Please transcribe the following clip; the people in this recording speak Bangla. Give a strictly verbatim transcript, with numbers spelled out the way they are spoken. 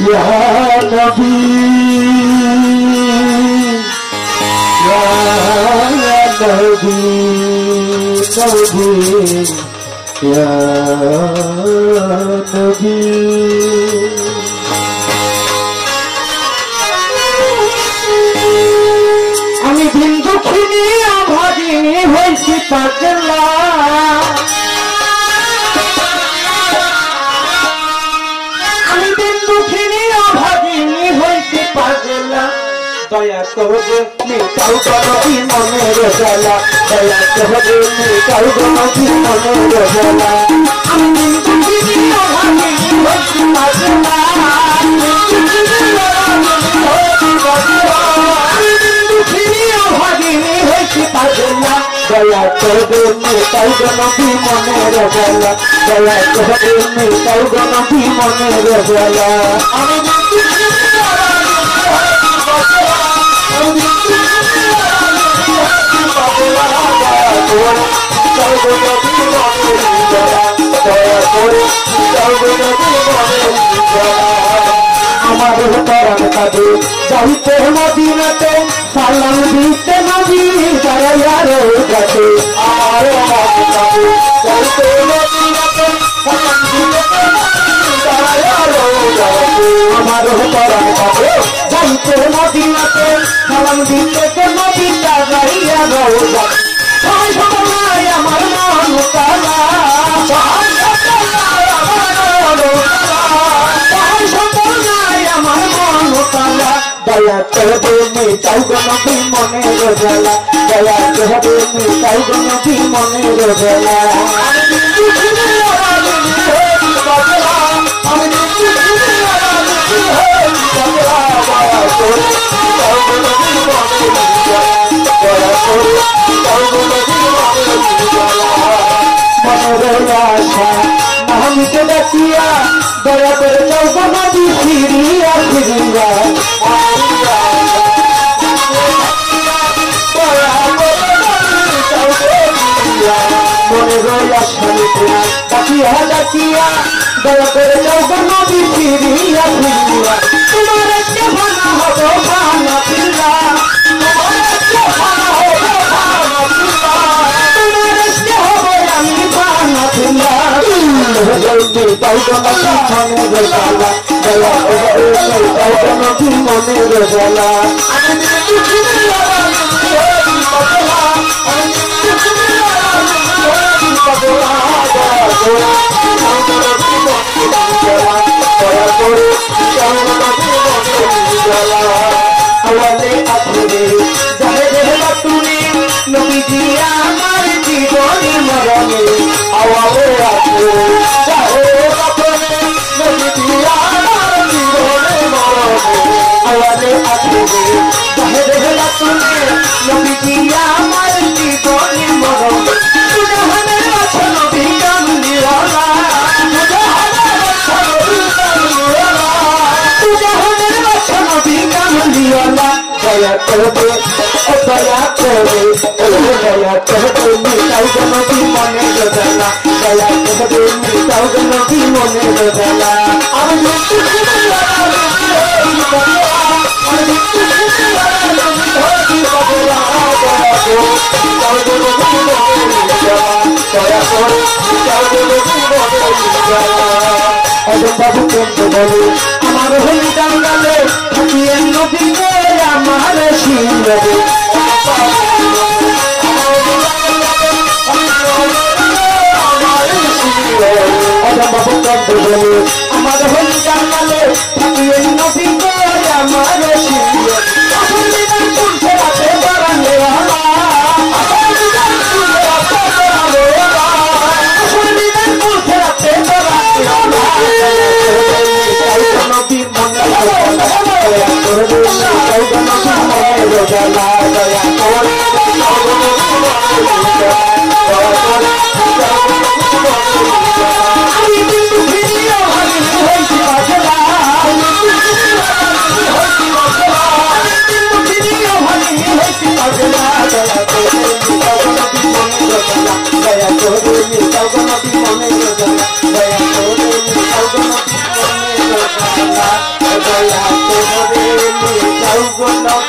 या नबी या नबी नबी या नबी আমি দিন দুঃখিনী অভাগিনী হয়েছি পাগলা আমি দিন দুঃখিনী অভাগিনী হয়েছি পাগলা দয়া করবে মেটাও গণবী মনের জ্বালা দয়া করবে মেটাও গণবী মনের জ্বালা আমি দিন দুঃখিনী অভাগিনী হয়েছি পাগলা দয়া করবে মেটাও গণবী মনের জ্বালা দয়া করবে মেটাও গণবী মনের জ্বালা আমি আমার পরাণ কাঁদে যাইতে মদিনাতে সালাম দিতে নবী দয়ার কাছে আর যাইতে মদিনাতে সালাম দিতে দয়ার কাছে আমার পরাণ কাঁদে যাইতে মদিনাতে সালাম দিতে নবী দয়ার কাছে সবাই সবাই আমার মন কালা সবাই সবাই আমার মন কালা দয়া করবে মেটাও গণবী মনের জ্বালা দয়া করবে মেটাও গণবী মনের জ্বালা মনের আশা নামকে ডাকিয়া দয়া করে চৌকনবী ফিরিয়া ফিরিয়া মনের আশা ডাকিয়া ডাকিয়া দয়া করে চৌকনবী ফিরিয়া ফিরিয়া তোমার একটা ভাঙা হতো ভাঙা ফিরা তোমার একটা ভাঙা হতো ভাঙা ফিরা তোমার একটা হবে আমি ভাঙা ফিরা মেটাও গণবী মনের জ্বালা দয়া করে মেটাও গণবী মনের জ্বালা আওয়ালে আখরে যাহে দেহলা তুমি নবীজি আমার জীবনে মরণে আওয়ালে আখরে যাহে আপনে নবীজি আমার জীবনে মরণে আওয়ালে আখরে যাহে দেহলা তুমি নবীজি আমার জীবনে মরণে সুবহানের আছো নবী কামলিওয়ালা সুবহানের আছো নবী কামলিওয়ালা সুবহানের আছো নবী কামলিওয়ালা দয়া করবে ও দয়া করবে দয়া করবে মেটাও গণবী মনের জ্বালা দয়া করবে মেটাও গণবী মনের জ্বালা আমি বাবু কেন্দ্র বলে আমার হলি ডাঙ্গালে থাকিয়ে নদী আমার শিলবে বাবু কেন্দ্র বলে আমার হলি ডাঙ্গালে থাকিয়ে নদী আমার শিলবে দয়া করে নিয়ে যাও গো